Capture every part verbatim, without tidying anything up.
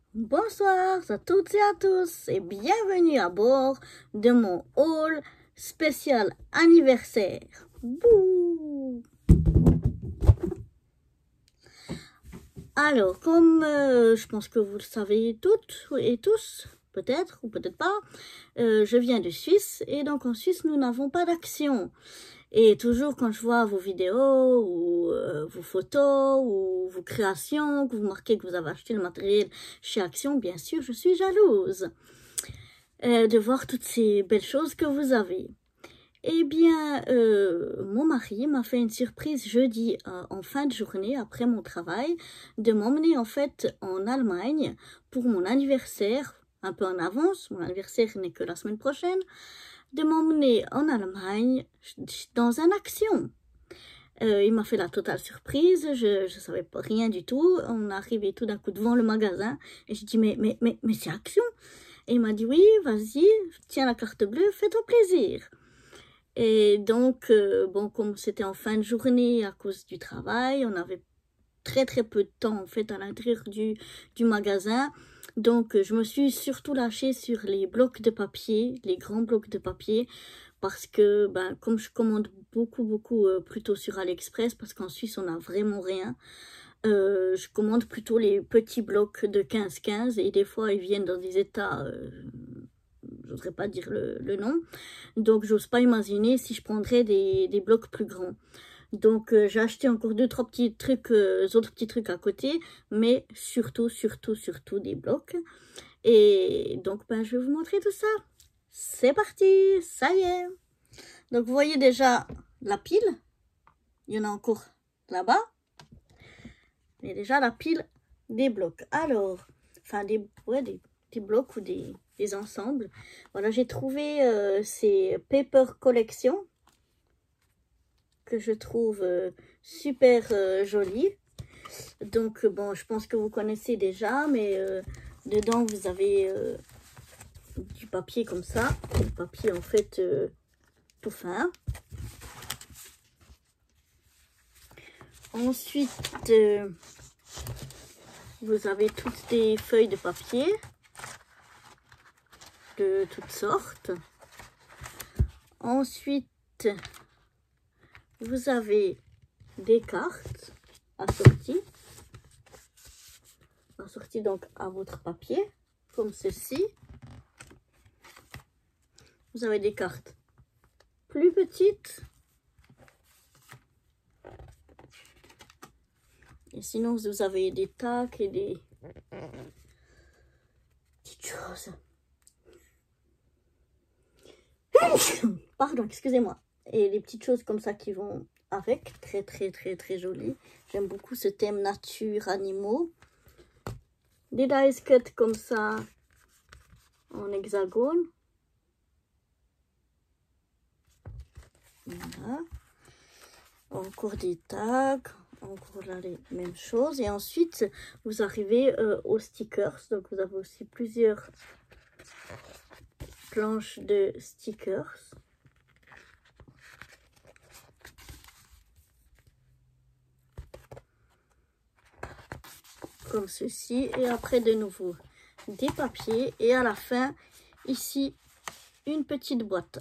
Bonsoir à toutes et à tous et bienvenue à bord de mon haul spécial anniversaire. Bouh! Alors, comme euh, je pense que vous le savez toutes et tous, peut-être ou peut-être pas, euh, je viens de Suisse et donc en Suisse nous n'avons pas d'action. Et toujours quand je vois vos vidéos ou euh, vos photos ou vos créations, que vous marquez que vous avez acheté le matériel chez Action, bien sûr, je suis jalouse euh, de voir toutes ces belles choses que vous avez. Eh bien, euh, mon mari m'a fait une surprise jeudi euh, en fin de journée après mon travail de m'emmener en fait en Allemagne pour mon anniversaire, un peu en avance, mon anniversaire n'est que la semaine prochaine, de m'emmener en Allemagne dans un Action. Euh, il m'a fait la totale surprise, je ne savais pas rien du tout. On est arrivé tout d'un coup devant le magasin et je dis mais, mais, mais, mais c'est Action. Et il m'a dit oui, vas-y, tiens la carte bleue, fais-toi plaisir. Et donc, euh, bon, comme c'était en fin de journée à cause du travail, on avait très très peu de temps en fait à l'intérieur du, du magasin. Donc, je me suis surtout lâchée sur les blocs de papier, les grands blocs de papier, parce que, ben, comme je commande beaucoup, beaucoup euh, plutôt sur AliExpress, parce qu'en Suisse, on n'a vraiment rien, euh, je commande plutôt les petits blocs de quinze quinze, et des fois, ils viennent dans des états, euh, je n'oserais pas dire le, le nom, donc j'ose pas imaginer si je prendrais des, des blocs plus grands. Donc, euh, j'ai acheté encore deux, trois petits trucs, euh, autres petits trucs à côté, mais surtout, surtout, surtout des blocs. Et donc, ben, je vais vous montrer tout ça. C'est parti, ça y est. Donc, vous voyez déjà la pile. Il y en a encore là-bas. Mais déjà la pile des blocs. Alors, enfin, des, ouais, des, des blocs ou des, des ensembles. Voilà, j'ai trouvé euh, ces Paper Collection que je trouve euh, super euh, jolie. Donc, bon, je pense que vous connaissez déjà, mais euh, dedans, vous avez euh, du papier comme ça. Du papier, en fait, euh, tout fin. Ensuite, euh, vous avez toutes des feuilles de papier de toutes sortes. Ensuite, vous avez des cartes assorties. Assorties donc à votre papier, comme ceci. Vous avez des cartes plus petites. Et sinon, vous avez des tacs et des petites choses. Pardon, excusez-moi. Et les petites choses comme ça qui vont avec. Très, très, très, très jolies. J'aime beaucoup ce thème nature, animaux. Des dice cuts comme ça en hexagone. Voilà. Encore des tags. Encore là les mêmes choses. Et ensuite, vous arrivez euh, aux stickers. Donc, vous avez aussi plusieurs planches de stickers. Comme ceci. Et après, de nouveau, des papiers. Et à la fin, ici, une petite boîte.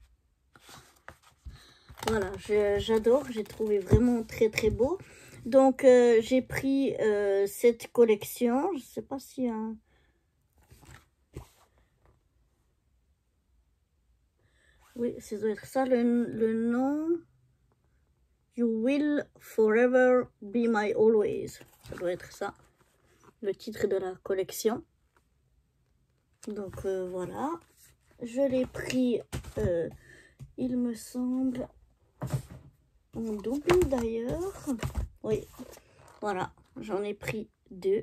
Voilà, j'adore. J'ai trouvé vraiment très, très beau. Donc, euh, j'ai pris euh, cette collection. Je ne sais pas si... Hein... Oui, ça doit être ça, le, le nom. You will forever be my always. Ça doit être ça, le titre de la collection. Donc, euh, voilà. Je l'ai pris, euh, il me semble, en double d'ailleurs. Oui, voilà, j'en ai pris deux.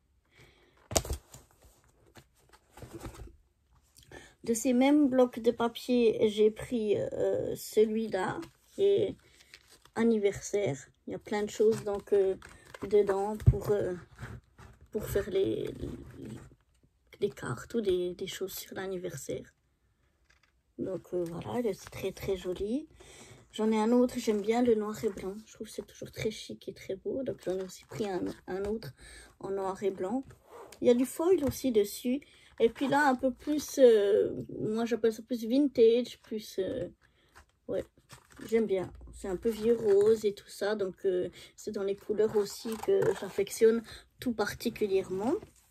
De ces mêmes blocs de papier, j'ai pris euh, celui-là, qui est anniversaire. Il y a plein de choses donc euh, dedans pour, euh, pour faire les, les, les cartes ou des, des choses sur l'anniversaire. Donc euh, voilà, c'est très très joli. J'en ai un autre, j'aime bien le noir et blanc. Je trouve que c'est toujours très chic et très beau. Donc j'en ai aussi pris un, un autre en noir et blanc. Il y a du foil aussi dessus. Et puis là, un peu plus, euh, moi j'appelle ça plus vintage, plus, euh, ouais, j'aime bien. C'est un peu vieux rose et tout ça, donc euh, c'est dans les couleurs aussi que j'affectionne tout particulièrement.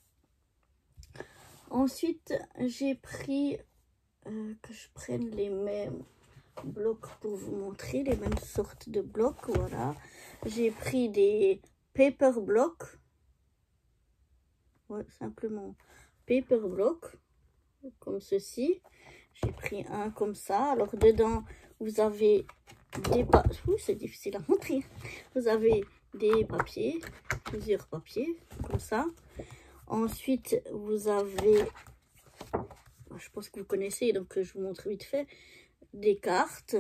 Ensuite, j'ai pris, euh, que je prenne les mêmes blocs pour vous montrer, les mêmes sortes de blocs, voilà. J'ai pris des paper blocks, ouais, simplement paper blocks, comme ceci. J'ai pris un comme ça, alors dedans, vous avez des papiers, c'est difficile à montrer, vous avez des papiers, plusieurs papiers, comme ça. Ensuite, vous avez, je pense que vous connaissez, donc je vous montre vite fait, des cartes.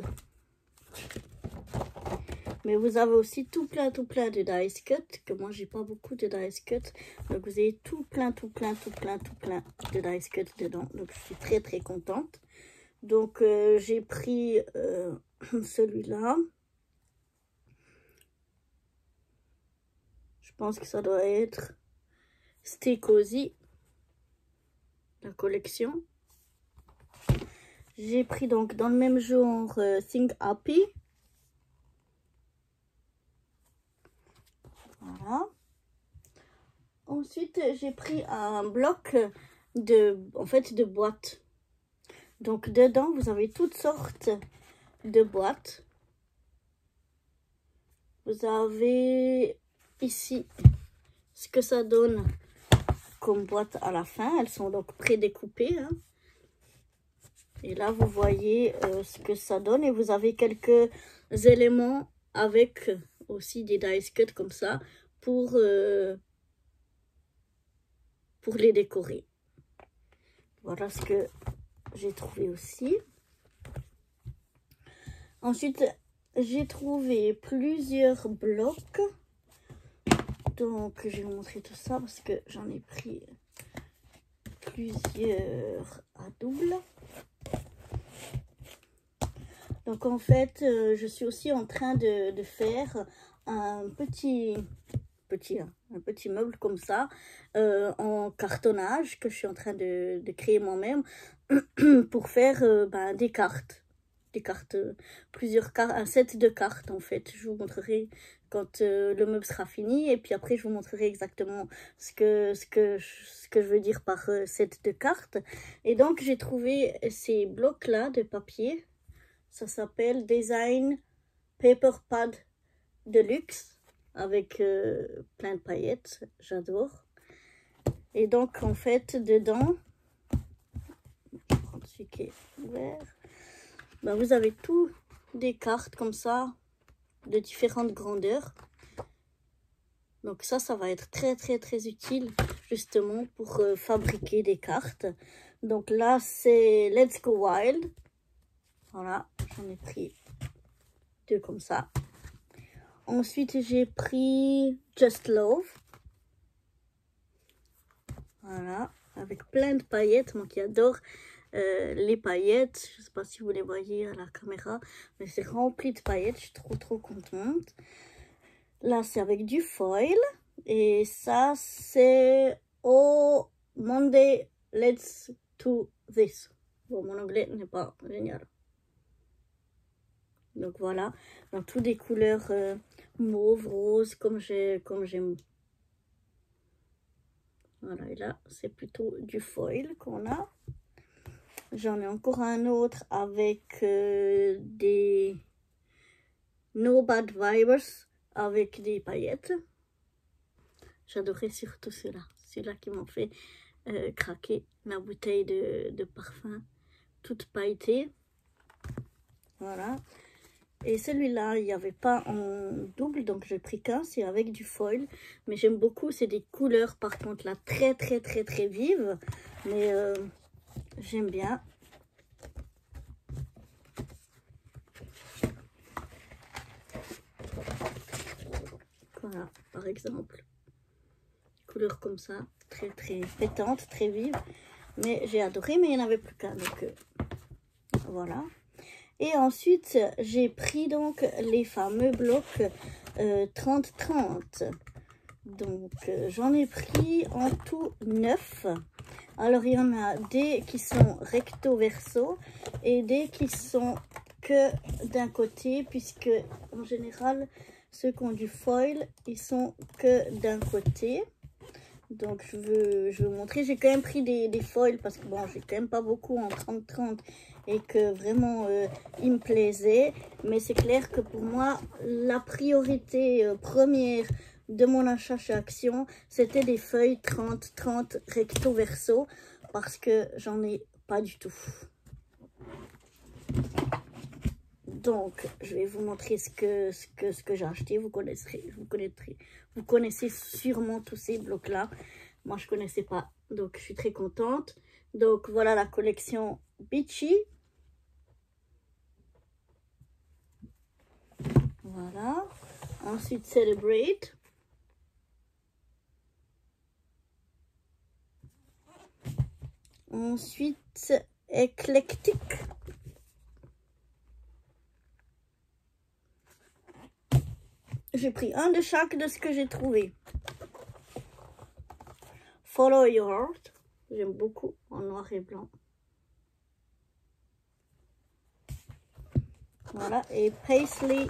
Mais vous avez aussi tout plein, tout plein de dice cut, que moi, j'ai pas beaucoup de dice cut. Donc, vous avez tout plein, tout plein, tout plein, tout plein de dice cut dedans. Donc, je suis très, très contente. Donc, euh, j'ai pris euh, celui-là. Je pense que ça doit être Stay Cozy, la collection. J'ai pris donc dans le même genre euh, Think Happy. Voilà. Ensuite, j'ai pris un bloc de, en fait, de boîtes. Donc, dedans, vous avez toutes sortes de boîtes. Vous avez ici ce que ça donne comme boîte à la fin. Elles sont donc prédécoupées. Hein. Et là, vous voyez euh, ce que ça donne. Et vous avez quelques éléments avec aussi des dice cut comme ça pour, euh, pour les décorer. Voilà ce que j'ai trouvé aussi. Ensuite, j'ai trouvé plusieurs blocs. Donc, je vais vous montrer tout ça parce que j'en ai pris plusieurs à double. Donc, en fait, euh, je suis aussi en train de, de faire un petit, petit, un petit meuble comme ça, euh, en cartonnage, que je suis en train de, de créer moi-même pour faire euh, ben, des cartes. Des cartes, plusieurs cartes, un set de cartes en fait. Je vous montrerai quand euh, le meuble sera fini et puis après je vous montrerai exactement ce que, ce que, ce que je veux dire par euh, set de cartes. Et donc j'ai trouvé ces blocs là de papier, ça s'appelle Design Paper Pad Deluxe avec euh, plein de paillettes, j'adore. Et donc en fait dedans, je vais prendre celui qui est ouvert. Ben, vous avez tout des cartes comme ça, de différentes grandeurs. Donc ça, ça va être très très très utile justement pour euh, fabriquer des cartes. Donc là, c'est Let's Go Wild. Voilà, j'en ai pris deux comme ça. Ensuite, j'ai pris Just Love. Voilà, avec plein de paillettes, moi qui adore Euh, les paillettes. Je ne sais pas si vous les voyez à la caméra, mais c'est rempli de paillettes. Je suis trop trop contente. Là, c'est avec du foil. Et ça, c'est Oh Monday, let's do this. Bon, mon anglais n'est pas génial. Donc voilà, dans toutes des couleurs euh, mauve, rose, comme j'ai comme j'aime. Voilà, et là, c'est plutôt du foil qu'on a. J'en ai encore un autre avec euh, des No Bad Vibes avec des paillettes. J'adorais surtout ceux-là. Ceux-là qui m'ont fait euh, craquer la bouteille de, de parfum toute pailletée. Voilà. Et celui-là, il n'y avait pas en double, donc j'ai pris qu'un, c'est avec du foil. Mais j'aime beaucoup, c'est des couleurs par contre là très très très très vives. Mais euh, j'aime bien. Voilà, par exemple. Couleurs comme ça, très très pétantes, très vives. Mais j'ai adoré, mais il n'y en avait plus qu'un. Donc euh, voilà. Et ensuite, j'ai pris donc les fameux blocs euh, trente trente. Donc, euh, j'en ai pris en tout neuf. Alors, il y en a des qui sont recto verso et des qui sont que d'un côté, puisque en général, ceux qui ont du foil, ils sont que d'un côté. Donc, je veux, je veux vous montrer. J'ai quand même pris des, des foils parce que bon, j'ai quand même pas beaucoup en trente trente et que vraiment, euh, il me plaisait. Mais c'est clair que pour moi, la priorité euh, première de mon achat chez Action, c'était des feuilles trente trente recto verso parce que j'en ai pas du tout. Donc, je vais vous montrer ce que, ce que, ce que j'ai acheté. Vous connaisserez, vous connaîtrez, vous connaissez sûrement tous ces blocs-là. Moi, je connaissais pas, donc je suis très contente. Donc, voilà la collection Beachy. Voilà. Ensuite, Celebrate. Ensuite, Eclectic. J'ai pris un de chaque de ce que j'ai trouvé. Follow Your Heart. J'aime beaucoup en noir et blanc. Voilà. Et Paisley.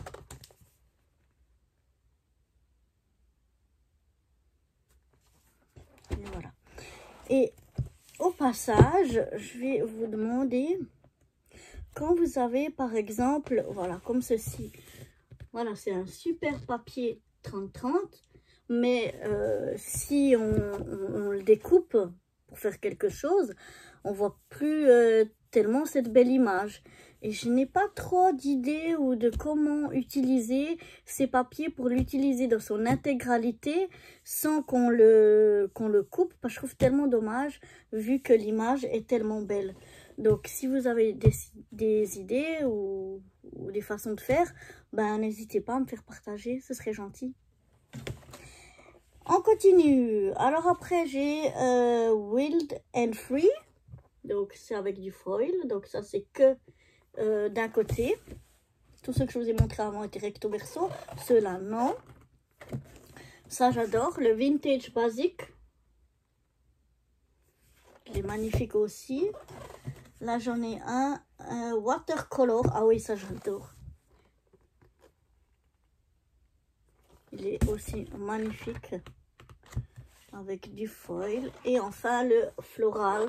Et voilà. Et au passage, je vais vous demander, quand vous avez par exemple, voilà, comme ceci. Voilà, c'est un super papier trente trente, mais euh, si on, on, on le découpe pour faire quelque chose, on voit plus euh, tellement cette belle image. Et je n'ai pas trop d'idées ou de comment utiliser ces papiers pour l'utiliser dans son intégralité sans qu'on le, qu'on le coupe, parce que je trouve tellement dommage vu que l'image est tellement belle. Donc, si vous avez des, des idées ou, ou des façons de faire, ben n'hésitez pas à me faire partager, ce serait gentil. On continue. Alors après, j'ai euh, Wild and Free. Donc, c'est avec du foil. Donc, ça, c'est que euh, d'un côté. Tous ceux que je vous ai montré avant étaient recto verso. Ceux-là, non. Ça, j'adore. Le Vintage Basic. Il est magnifique aussi. Là, j'en ai un, un watercolor. Ah oui, ça, j'adore. Il est aussi magnifique. Avec du foil. Et enfin, le floral.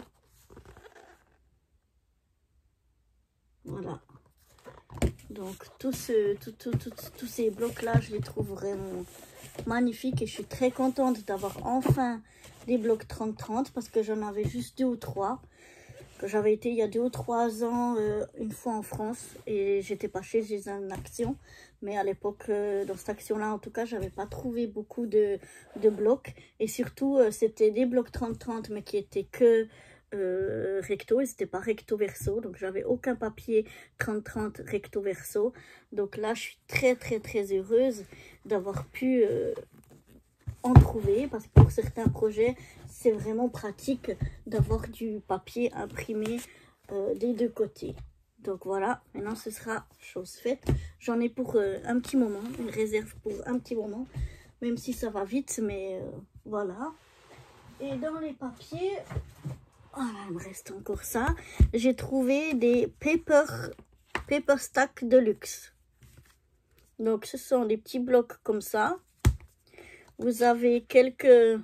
Voilà. Donc, tous ce, tout, tout, tout, tous ces blocs-là, je les trouve vraiment magnifiques. Et je suis très contente d'avoir enfin des blocs trente trente. Parce que j'en avais juste deux ou trois. Que j'avais été il y a deux ou trois ans, euh, une fois en France, et j'étais pas chez une action, mais à l'époque, euh, dans cette action-là, en tout cas, j'avais pas trouvé beaucoup de, de blocs, et surtout, euh, c'était des blocs trente trente, mais qui étaient que euh, recto, et c'était pas recto verso, donc j'avais aucun papier trente trente recto verso, donc là, je suis très très très heureuse d'avoir pu euh, en trouver, parce que pour certains projets, c'est vraiment pratique d'avoir du papier imprimé euh, des deux côtés. Donc voilà, maintenant ce sera chose faite. J'en ai pour euh, un petit moment, une réserve pour un petit moment, même si ça va vite, mais euh, voilà. Et dans les papiers, voilà, il me reste encore ça. J'ai trouvé des paper, paper stack de luxe. Donc ce sont des petits blocs comme ça. Vous avez quelques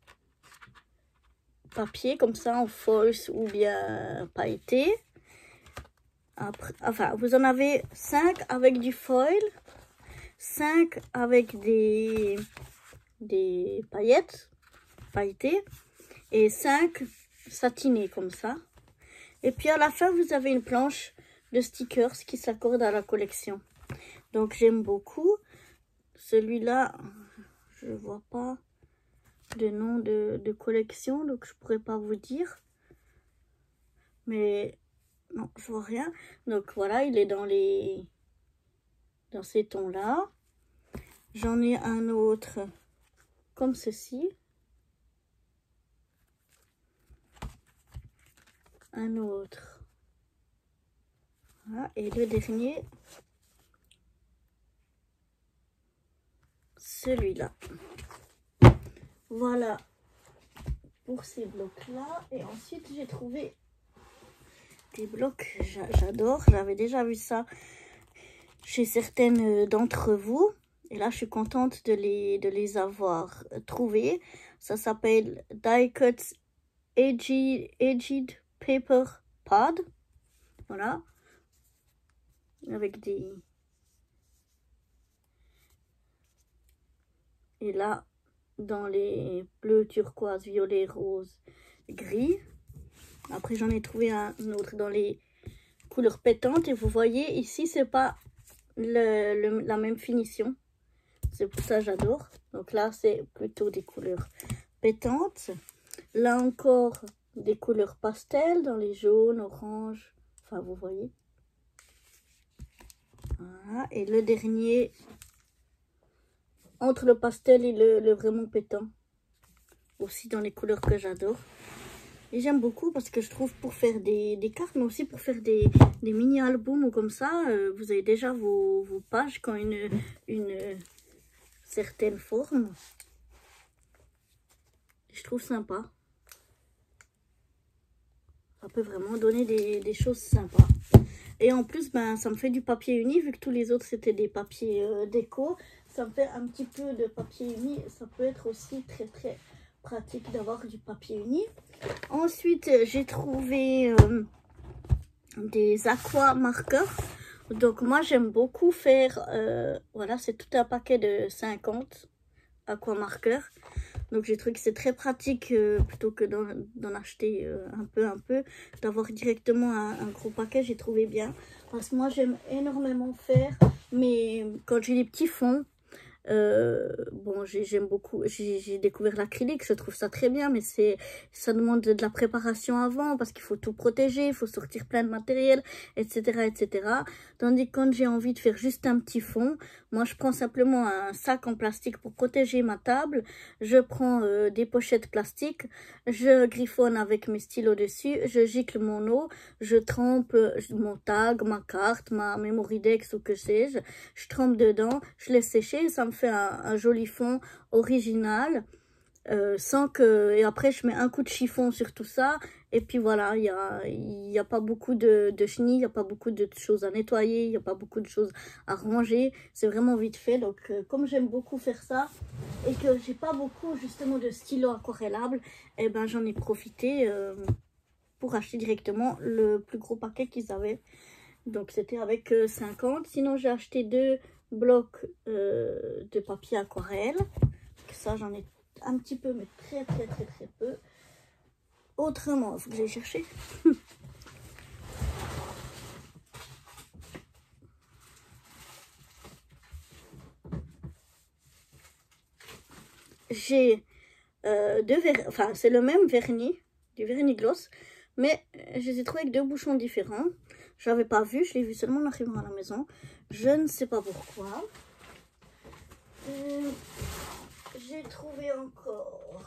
papiers comme ça en false ou bien pailleté. Après, enfin, vous en avez cinq avec du foil, cinq avec des, des paillettes pailletées et cinq satinés comme ça. Et puis à la fin, vous avez une planche de stickers qui s'accorde à la collection. Donc j'aime beaucoup. Celui-là, je vois pas de nom de, de collection, donc je pourrais pas vous dire. Mais non, je vois rien. Donc voilà, il est dans les dans ces tons-là. J'en ai un autre comme ceci. Un autre. Voilà. Et le dernier, celui-là. Voilà pour ces blocs-là. Et ensuite, j'ai trouvé des blocs, j'adore. J'avais déjà vu ça chez certaines d'entre vous. Et là, je suis contente de les, de les avoir trouvés. Ça s'appelle Die Cuts Aged, Aged Paper Pad. Voilà. Avec des... Et là, dans les bleus, turquoise, violet, rose, gris. Après, j'en ai trouvé un autre dans les couleurs pétantes. Et vous voyez, ici, c'est pas le, le, la même finition. C'est pour ça que j'adore. Donc là, c'est plutôt des couleurs pétantes. Là encore, des couleurs pastel dans les jaunes, oranges. Enfin, vous voyez. Voilà. Et le dernier, entre le pastel et le, le vraiment pétant. Aussi dans les couleurs que j'adore. Et j'aime beaucoup parce que je trouve pour faire des, des cartes, mais aussi pour faire des, des mini-albums ou comme ça, euh, vous avez déjà vos, vos pages qui ont une, une certaine forme. Je trouve sympa. Ça peut vraiment donner des, des choses sympas. Et en plus, ben, ça me fait du papier uni, vu que tous les autres c'était des papiers euh, déco. Ça me fait un petit peu de papier uni. Ça peut être aussi très très pratique d'avoir du papier uni. Ensuite, j'ai trouvé euh, des aqua marqueurs. Donc moi, j'aime beaucoup faire, euh, voilà, c'est tout un paquet de cinquante aqua marqueurs. Donc j'ai trouvé que c'est très pratique, euh, plutôt que d'en acheter euh, un peu, un peu, d'avoir directement un, un gros paquet, j'ai trouvé bien. Parce que moi, j'aime énormément faire, mais quand j'ai des petits fonds, Euh, bon, j'aime beaucoup, j'ai découvert l'acrylique, je trouve ça très bien, mais c'est ça demande de la préparation avant, parce qu'il faut tout protéger, il faut sortir plein de matériel, et cetera, et cetera. Tandis que quand j'ai envie de faire juste un petit fond, moi je prends simplement un sac en plastique pour protéger ma table, je prends euh, des pochettes plastiques, je griffonne avec mes stylos dessus, je gicle mon eau, je trempe mon tag, ma carte, ma memory dex ou que sais-je, je trempe dedans, je laisse sécher, ça me fait un, un joli fond original, euh, sans que, et après je mets un coup de chiffon sur tout ça, et puis voilà, il n'y a, y a pas beaucoup de, de chenilles, il n'y a pas beaucoup de choses à nettoyer, il n'y a pas beaucoup de choses à ranger, c'est vraiment vite fait. Donc euh, comme j'aime beaucoup faire ça, et que j'ai pas beaucoup justement de stylos aquarellables, et eh ben j'en ai profité euh, pour acheter directement le plus gros paquet qu'ils avaient. Donc c'était avec euh, cinquante, sinon j'ai acheté deux blocs euh, de papier aquarelle. Ça, j'en ai un petit peu, mais très, très, très, très peu. Autrement, il faut que j'aille chercher. J'ai euh, deux vernis, enfin, c'est le même vernis, du vernis gloss, mais je les ai trouvés avec deux bouchons différents. Je l'avais pas vu, je l'ai vu seulement en arrivant à la maison. Je ne sais pas pourquoi. Euh, j'ai trouvé encore,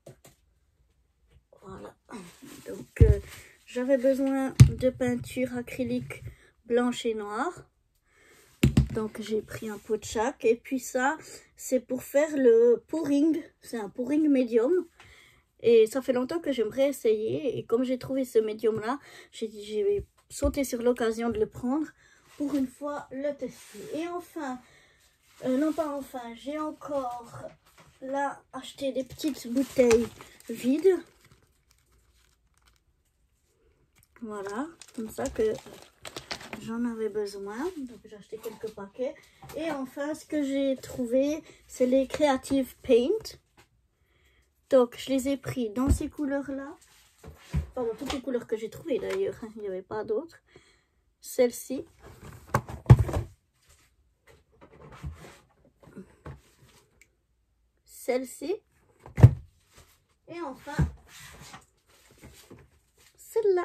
voilà, donc euh, j'avais besoin de peinture acrylique blanche et noire, donc j'ai pris un pot de chaque. Et puis ça, c'est pour faire le pouring, c'est un pouring médium, et ça fait longtemps que j'aimerais essayer, et comme j'ai trouvé ce médium là, j'ai sauté sur l'occasion de le prendre pour une fois le tester. Et enfin, euh, non pas enfin, j'ai encore là acheté des petites bouteilles vides. Voilà, comme ça que j'en avais besoin. Donc j'ai acheté quelques paquets. Et enfin, ce que j'ai trouvé, c'est les Creative Paint. Donc je les ai pris dans ces couleurs-là. Enfin, dans toutes les couleurs que j'ai trouvées d'ailleurs. Il n'y avait pas d'autres. Celle-ci. Celle-ci. Et enfin, celle-là.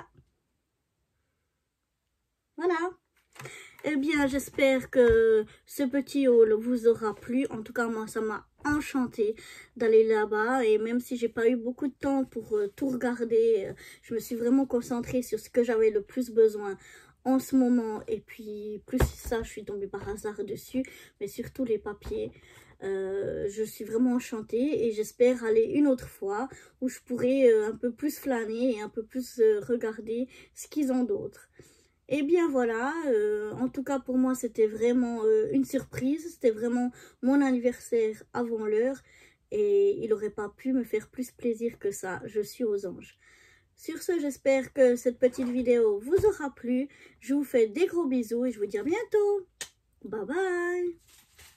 Voilà. Eh bien, j'espère que ce petit haul vous aura plu. En tout cas, moi, ça m'a enchanté d'aller là-bas. Et même si j'ai pas eu beaucoup de temps pour euh, tout regarder, euh, je me suis vraiment concentrée sur ce que j'avais le plus besoin en ce moment. Et puis, plus ça, je suis tombée par hasard dessus. Mais surtout les papiers. Euh, je suis vraiment enchantée et j'espère aller une autre fois où je pourrai euh, un peu plus flâner et un peu plus euh, regarder ce qu'ils ont d'autre. Et bien voilà, euh, en tout cas pour moi c'était vraiment euh, une surprise, c'était vraiment mon anniversaire avant l'heure et il n'aurait pas pu me faire plus plaisir que ça, je suis aux anges. Sur ce, j'espère que cette petite vidéo vous aura plu, je vous fais des gros bisous et je vous dis à bientôt, bye bye.